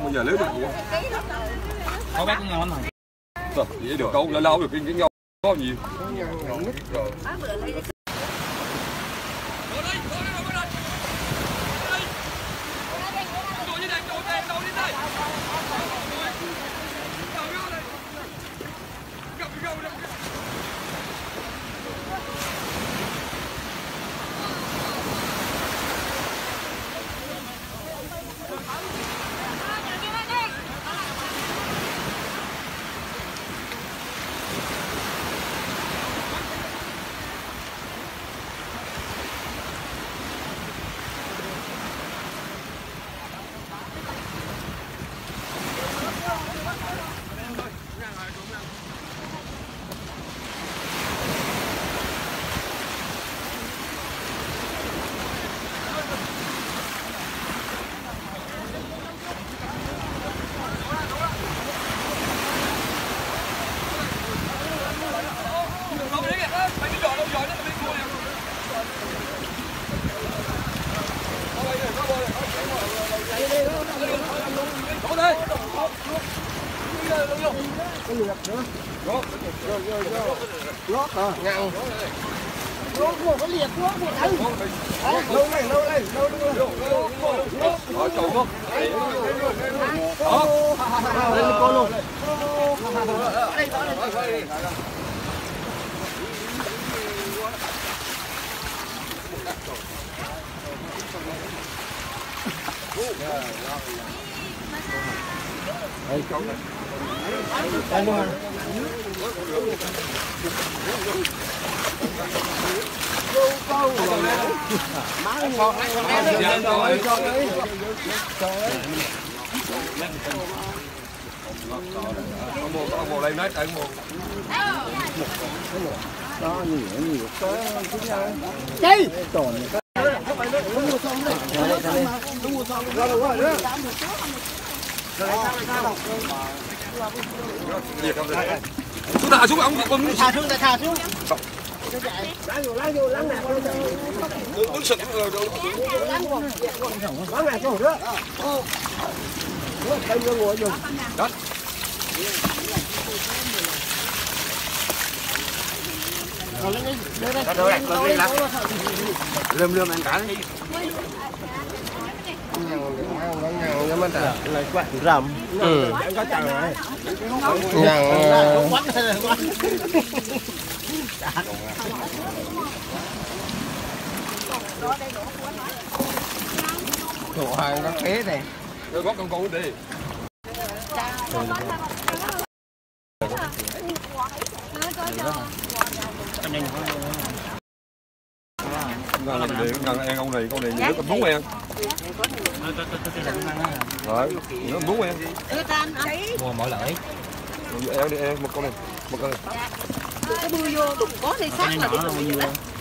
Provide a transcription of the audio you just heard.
bây giờ lấy được có bác cũng ngon rồi. Rồi, vậy được câu lâu được cái nhau có nhiều. Một đây nói tại một đó nhiều cái tròn chúng ta xuống ông thả xuống đứng sực đó lơm ăn cả rầm có chừng thủ hàng có khế này rồi có con cụ đi gần ăn con này nước cầm bún em rồi nước bún em mua mỗi lợi em đi em một con này cái bươi vô đục có này sát là